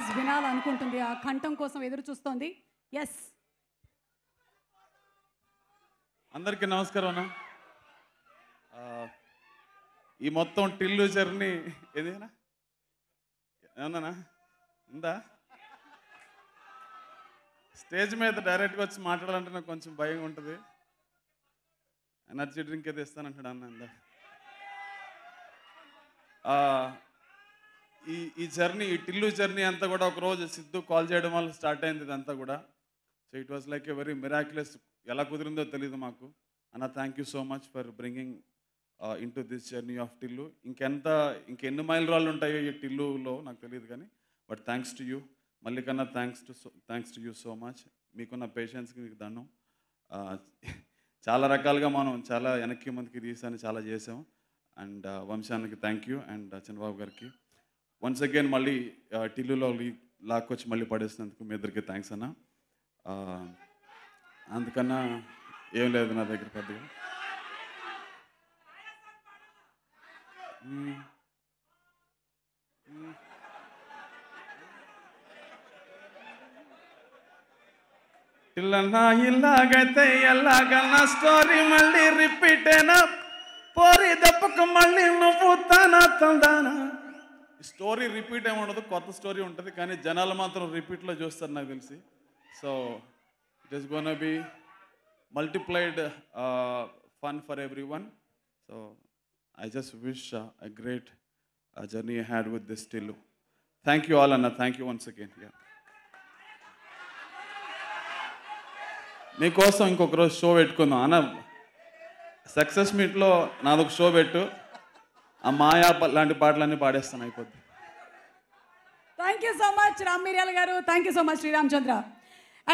Audience వినాలనుకుంటుంది, ఆ కంఠం కోసం ఎదురు చూస్తోంది. ఎస్, అందరికీ నమస్కారం అన్న. ఈ మొత్తం టిల్లు జర్నీ ఏదేనా ఏమన్నానా ఉందా? స్టేజ్ మీద డైరెక్ట్గా వచ్చి మాట్లాడాలంటే నాకు కొంచెం భయం ఉంటుంది. ఎనర్జీ డ్రింక్ ఏదో ఇస్తానంటాడు అన్న. ఈ జర్నీ, ఈ టిల్లు జర్నీ అంతా కూడా ఒకరోజు సిద్ధు కాల్ చేయడం వల్ల స్టార్ట్ అయింది ఇదంతా కూడా. So it was like a very miraculous. ఎలా కుదిరిందో తెలియదు మాకు. అన్న thank you so much for bringing into this journey of Tillu. ఇంకెన్ని మైల్ రాళ్ళు ఉంటాయో ఈ టిల్లులో నాకు తెలియదు కానీ, బట్ థ్యాంక్స్ టు యూ. మల్లికన్నా thanks to you so much. మీకున్న పేషెన్స్కి మీకు దండం. చాలా రకాలుగా మనం చాలా వెనక్కి ముందుకి తీసాను, చాలా చేసాం. అండ్ వంశానికి థ్యాంక్ యూ, అండ్ చంద్రబాబు గారికి వన్స్ అగైన్ మళ్ళీ టిల్లులో లాక్కొచ్చి మళ్ళీ పడేసినందుకు మీ ఇద్దరికి థ్యాంక్స్ అన్న. అందుకన్నా ఏం లేదు నా దగ్గర పెద్దగా. ఇల్లన్నా ఇలాగైతే ఎలాగన్నా స్టోరీ మళ్ళీ రిపీట్ అయినా పోరి దెబ్బకు మళ్ళీ నువ్వు తందానా. స్టోరీ రిపీట్ ఏమి ఉండదు, కొత్త స్టోరీ ఉంటుంది, కానీ జనాలు మాత్రం రిపీట్లో చూస్తారు నాకు తెలిసి. So it is gonna be multiplied fun for everyone. So I just wish a great journey ahead with this Tillu. Thank you all, Anna. Thank you once again. Yeah. మీకోసం ఇంకొక రోజు షో పెట్టుకుందాం అన్న. Success మీట్లో నాదొక show పెట్టు, ఆ మాయా లాంటి పాటలన్నీ పాడేస్తాను, అయిపోద్ది. Thank you so much Ram Miryala గారు. Thank you so much Sriramachandra.